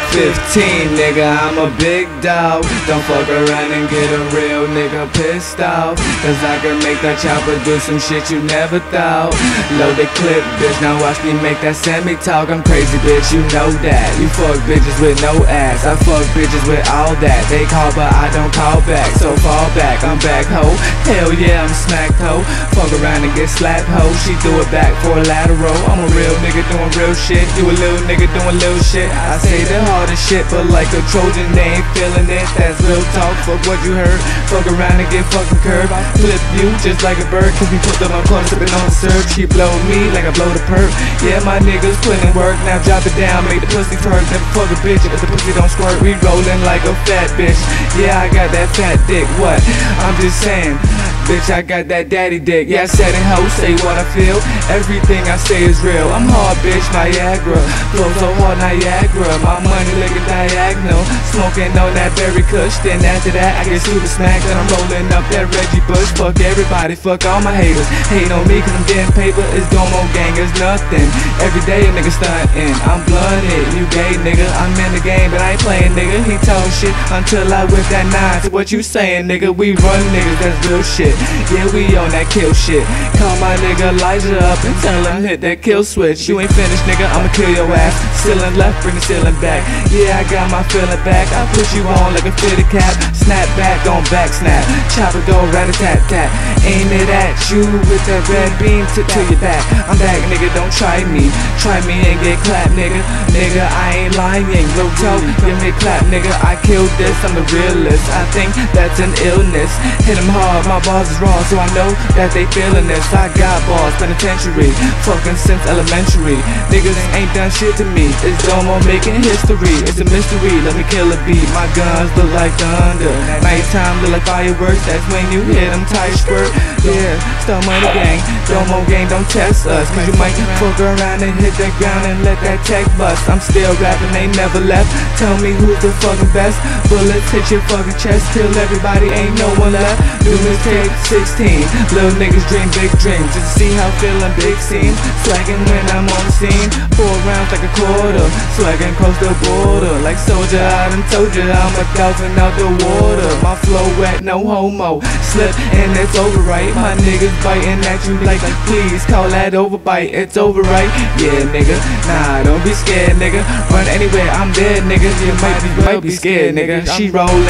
15, nigga, I'm a big dog. Don't fuck around and get a real nigga pissed off, cause I can make that chopper do some shit you never thought. Load the clip, bitch, now watch me make that semi-talk. I'm crazy, bitch, you know that. You fuck bitches with no ass, I fuck bitches with all that. They call but I don't call back, so fall back, I'm back, ho. Hell yeah, I'm smacked, ho. Fuck around and get slapped, ho. She do it back for a lateral. I'm a real nigga doing real shit, you a little nigga doing little shit. I say the hardest shit, but like a Trojan, they ain't feeling it. That's real talk, fuck what you heard. Fuck around and get fucking curved. I flip you just like a bird, cause we put them on corner sippin' on the syrup. She blow me like I blow the perk. Yeah, my niggas putting work, now drop it down, make the pussy twerk. Never fuck a bitch if the pussy don't squirt. We rollin' like a fat bitch. Yeah, I got that fat dick, what? I'm just saying, bitch, I got that daddy dick. Yeah, I said it, ho, say what I feel. Everything I say is real. I'm hard, bitch, Niagara. Flow so hard, Niagara. My money looking diagonal. Smoking on that berry kush. Then after that, I get super smacked. And I'm rolling up that Reggie Bush. Fuck everybody, fuck all my haters. Hate on me, cause I'm getting paper. It's Domo gang, it's nothing. Every day a nigga stuntin'. I'm blunted, you gay nigga. I'm in the game, but I ain't playing, nigga. He told shit until I whip that 9. So what you saying, nigga? We run niggas, that's real shit. Yeah, we on that kill shit. Call my nigga Elijah up and tell him hit that kill switch. You ain't finished, nigga, I'ma kill your ass. Ceiling left, bring the ceiling back. Yeah, I got my feeling back. I put you on like a fitted cap. Snap back on back snap. Chopper go rat-a-tat-tat. Aim it at you with that red beam to your back. I'm back, nigga, don't try me. Try me and get clapped, nigga. Nigga, I ain't lying. Real talk, give me a clap, nigga. I killed this, I'm the realist. I think that's an illness. Hit him hard, my bars is raw, so I know that they feeling this. I got bars, penitentiary, fucking since elementary. Niggas ain't done shit to me. It's Domo making history. It's a mystery, let me kill a beat. My guns look like thunder. Nighttime look like fireworks. That's when you hear them tight squirt. Yeah, Star Money gang, Domo gang, don't test us, cause you might fuck around and hit that ground and let that tech bust. I'm still rapping, they never left. Tell me who's the fucking best. Bullets hit your fucking chest, kill everybody, ain't no one left. New mixtape 16, little niggas dream big dreams, just to see how feeling big seems. Swaggin' when I'm on the scene, 4 rounds like a quarter. Swaggin' across the border, like soldier, I done told ya I'm a dolphin out the water. My flow wet, no homo, slip and it's over right. My niggas biting at you like please call that overbite, it's over right. Yeah nigga, nah don't be scared nigga, run anywhere I'm there nigga. You might be scared nigga. She rollin'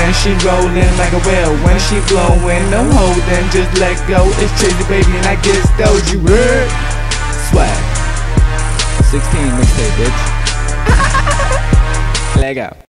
like a whale when she blowin'. No holding, just let go. It's Tracy baby and I get stowed, you heard? Swag 16 mixtape bitch. Leg out.